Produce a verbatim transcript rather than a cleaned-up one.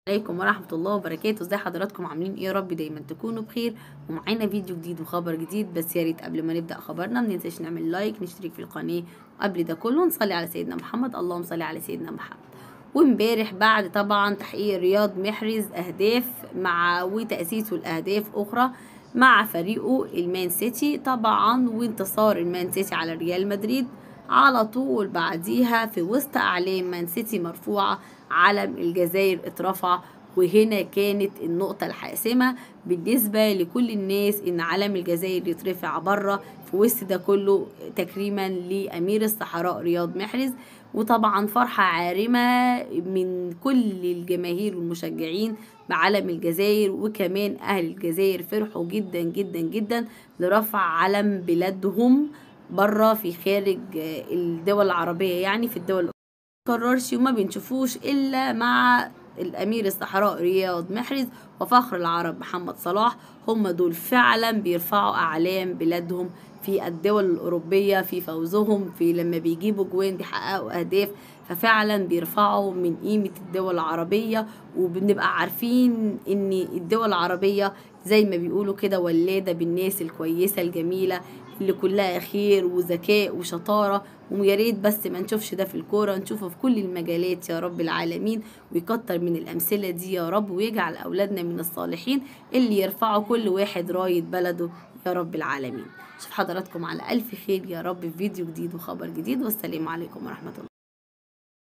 عليكم ورحمة الله وبركاته. ازي حضراتكم عاملين ايه؟ يا رب دايما تكونوا بخير. ومعانا فيديو جديد وخبر جديد، بس يا ريت قبل ما نبدأ خبرنا مننساش نعمل لايك، نشترك في القناة، وقبل ده كله نصلي على سيدنا محمد. اللهم صل على سيدنا محمد. وامبارح بعد طبعا تحقيق رياض محرز اهداف مع وتأسيسه الاهداف اخرى مع فريقه المان سيتي طبعا، وانتصار المان سيتي على ريال مدريد، على طول بعديها في وسط اعلام مان سيتي مرفوعه علم الجزائر اترفع. وهنا كانت النقطة الحاسمة بالنسبة لكل الناس ان علم الجزائر يترفع بره في وسط ده كله، تكريما لأمير الصحراء رياض محرز. وطبعا فرحة عارمة من كل الجماهير والمشجعين بعلم الجزائر، وكمان أهل الجزائر فرحوا جدا جدا جدا لرفع علم بلادهم بره في خارج الدول العربية، يعني في الدول متكررش وما بنشوفوش إلا مع الأمير الصحراء رياض محرز وفخر العرب محمد صلاح. هم دول فعلا بيرفعوا أعلام بلادهم في الدول الأوروبية في فوزهم، في لما بيجيبوا جوان بيحققوا أهداف، ففعلا بيرفعوا من قيمة الدول العربية. وبنبقى عارفين إن الدول العربية زي ما بيقولوا كده ولادة بالناس الكويسة الجميلة اللي كلها خير وذكاء وشطارة. ويا ريت بس ما نشوفش ده في الكورة، نشوفه في كل المجالات يا رب العالمين، ويكتر من الأمثلة دي يا رب، ويجعل أولادنا من الصالحين اللي يرفعوا كل واحد راية بلده يا رب العالمين. شوف حضراتكم على ألف خير يا رب في فيديو جديد وخبر جديد، والسلام عليكم ورحمة الله.